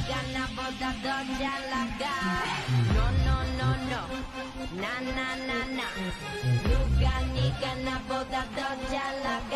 네가 나보다 더 잘 나가. No no no no. 나 나 나 나. 누가 네가 나보다 더 잘 나가.